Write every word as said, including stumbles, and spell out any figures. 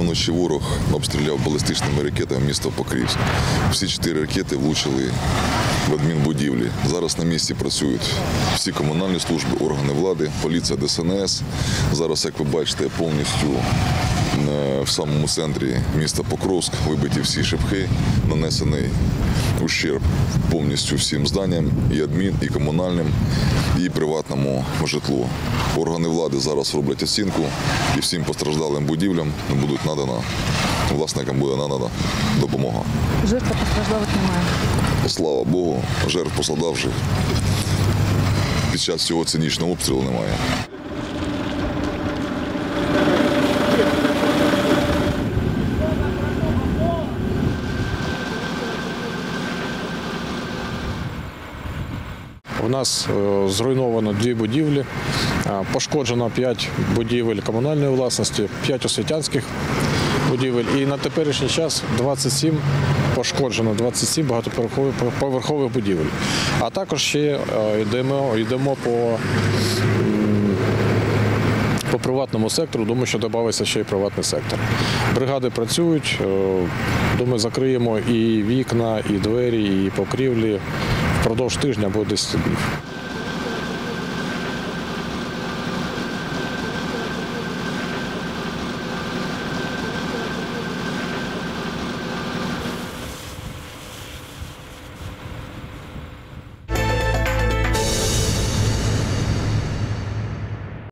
вночі ворог обстріляв балістичними ракетами місто Покрівськ. Всі чотири ракети влучили в адмінбудівлі. Зараз на місці працюють всі комунальні служби, органи влади, поліція, Де Ес Ен Ес. Зараз, як ви бачите, повністю в самому центрі міста Покровськ вибиті всі шибки, нанесений ущерб повністю всім зданням, і адмін, і комунальним, і приватному житлу. Органи влади зараз роблять оцінку і всім постраждалим будівлям будуть надана, власникам буде надана допомога. Жертв постраждалих немає. Слава Богу, жертв постраждавших під час цього цинічного обстрілу немає. У нас зруйновано дві будівлі, пошкоджено п'ять будівель комунальної власності, п'ять освітянських будівель. І на теперішній час двадцять сім пошкоджено, двадцять сім багатоповерхових будівель. А також ще йдемо, йдемо по, по приватному сектору, думаю, що додався ще й приватний сектор. Бригади працюють, думаю, закриємо і вікна, і двері, і покрівлі. Впродовж тижня або десять днів.